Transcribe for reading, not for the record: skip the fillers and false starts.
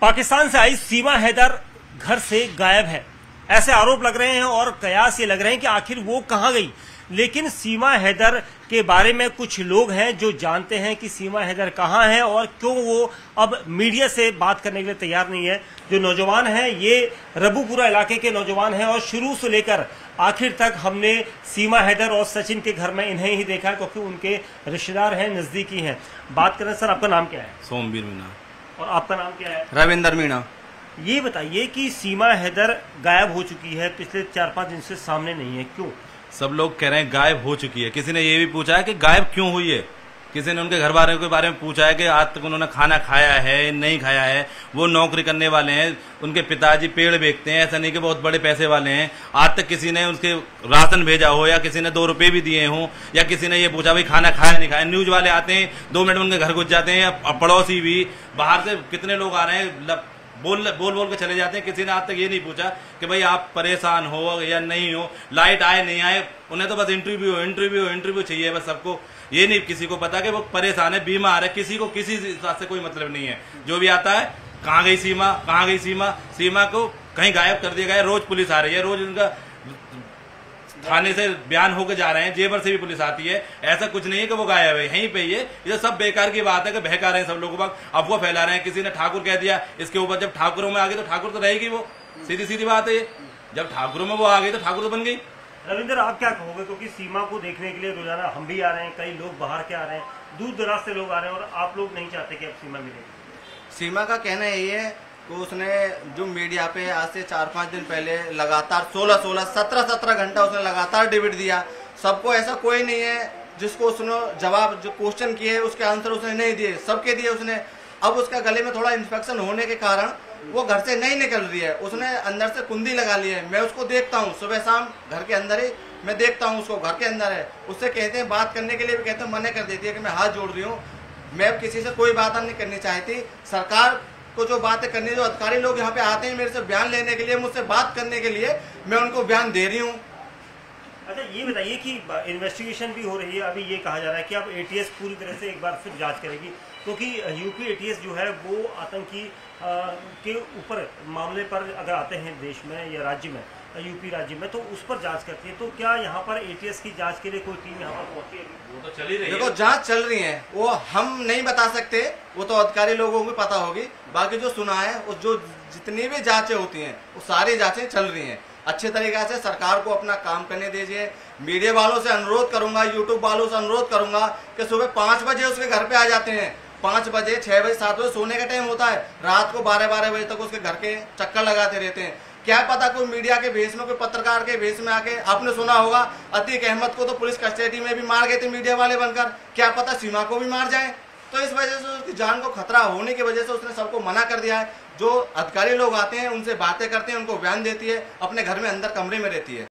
पाकिस्तान से आई सीमा हैदर घर से गायब है, ऐसे आरोप लग रहे हैं और कयास ये लग रहे हैं कि आखिर वो कहां गई। लेकिन सीमा हैदर के बारे में कुछ लोग हैं जो जानते हैं कि सीमा हैदर कहां है और क्यों वो अब मीडिया से बात करने के लिए तैयार नहीं है। जो नौजवान हैं ये रबूपुरा इलाके के नौजवान हैं और शुरू से लेकर आखिर तक हमने सीमा हैदर और सचिन के घर में इन्हें ही देखा है क्योंकि उनके रिश्तेदार हैं, नजदीकी हैं। बात करें सर, आपका नाम क्या है? सोमवीर मीणा। और आपका नाम क्या है? रविंदर मीणा। ये बताइए कि सीमा हैदर गायब हो चुकी है, पिछले 4-5 दिन से सामने नहीं है, क्यों? सब लोग कह रहे हैं गायब हो चुकी है। किसी ने ये भी पूछा है कि गायब क्यों हुई है। किसी ने उनके घर वालों के बारे में पूछा है कि आज तक उन्होंने खाना खाया है नहीं खाया है। वो नौकरी करने वाले हैं, उनके पिताजी पेड़ बेचते हैं, ऐसा नहीं कि बहुत बड़े पैसे वाले हैं। आज तक किसी ने उसके राशन भेजा हो या किसी ने 2 रुपए भी दिए हों या किसी ने ये पूछा भाई खाना खाया नहीं खाया। न्यूज वाले आते हैं, 2 मिनट में उनके घर घुस जाते हैं। पड़ोसी भी बाहर से कितने लोग आ रहे हैं, बोल के चले जाते हैं। किसी ने आज तक ये नहीं पूछा कि भाई आप परेशान हो या नहीं हो, लाइट आए नहीं आए। उन्हें तो बस इंटरव्यू चाहिए बस। सबको ये नहीं किसी को पता कि वो परेशान है, बीमार है। किसी को किसी से कोई मतलब नहीं है। जो भी आता है कहाँ गई सीमा, कहाँ गई सीमा, सीमा को कहीं गायब कर दिया गया। रोज पुलिस आ रही है, रोज उनका थाने से बयान होकर जा रहे हैं, जेवर से भी पुलिस आती है। ऐसा कुछ नहीं है कि वो गायब है, यहीं पे ये सब बेकार की बात है कि बहका रहे हैं सब लोगों पर, अफवाह फैला रहे हैं। किसी ने ठाकुर कह दिया इसके ऊपर, जब ठाकुरों में आ गई तो ठाकुर तो रहेगी वो। सीधी बात है ये, जब ठाकुरों में वो आ गई तो ठाकुर तो बन गई। रविंदर, आप क्या कहोगे? क्योंकि सीमा को देखने के लिए रोजाना हम भी आ रहे हैं, कई लोग बाहर के आ रहे हैं, दूर दराज से लोग आ रहे हैं और आप लोग नहीं चाहते कि अब सीमा मिले। सीमा का कहना यही है कि उसने जो मीडिया पे आज से 4-5 दिन पहले लगातार 17 घंटा उसने लगातार डिबेट दिया। सबको ऐसा कोई नहीं है जिसको उसने जवाब, जो क्वेश्चन किए उसके आंसर उसने नहीं दिए, सबके दिए उसने। अब उसका गले में थोड़ा इन्फेक्शन होने के कारण वो घर से नहीं निकल रही है। उसने अंदर से कुंडी लगा ली है। मैं उसको देखता हूँ सुबह शाम, घर के अंदर ही मैं देखता हूँ उसको, घर के अंदर है। उससे कहते हैं बात करने के लिए भी कहते हैं, मना कर देती है कि मैं हाथ जोड़ रही हूँ, मैं अब किसी से कोई बात नहीं करनी चाहती। सरकार को जो बातें करनी, जो अधिकारी लोग यहाँ पे आते हैं मेरे से बयान लेने के लिए, मुझसे बात करने के लिए, मैं उनको बयान दे रही हूँ। अच्छा, ये बताइए कि इन्वेस्टिगेशन भी हो रही है, अभी ये कहा जा रहा है कि अब एटीएस पूरी तरह से एक बार फिर जांच करेगी, क्योंकि यूपी एटीएस जो है वो आतंकी के ऊपर मामले पर अगर आते हैं देश में या राज्य में, यूपी राज्य में, तो उस पर जांच करती है। तो क्या यहाँ पर एटीएस की जांच के लिए कोई टीम यहाँ पर पहुंची है? वो तो चल ही रही है। देखो जांच चल रही है, वो हम नहीं बता सकते, वो तो अधिकारी लोगों को पता होगी। बाकी जो सुना है, वो जो जितनी भी जांचें होती हैं वो सारी जांचें चल रही हैं अच्छे तरीके से। सरकार को अपना काम करने दीजिए। मीडिया वालों से अनुरोध करूंगा, यूट्यूब वालों से अनुरोध करूंगा कि सुबह 5 बजे उसके घर पे आ जाते हैं। 5 बजे, 6 बजे, 7 बजे सोने का टाइम होता है, रात को 12 बजे तक उसके घर के चक्कर लगाते रहते हैं। क्या पता कोई मीडिया के भेष में, कोई पत्रकार के भेष में आके, आपने सुना होगा अतीक अहमद को तो पुलिस कस्टडी में भी मार गए थे मीडिया वाले बनकर। क्या पता सीमा को भी मार जाए। तो इस वजह से उसकी जान को खतरा होने की वजह से उसने सबको मना कर दिया है। जो अधिकारी लोग आते हैं उनसे बातें करते हैं, उनको बयान देती है, अपने घर में अंदर कमरे में रहती है।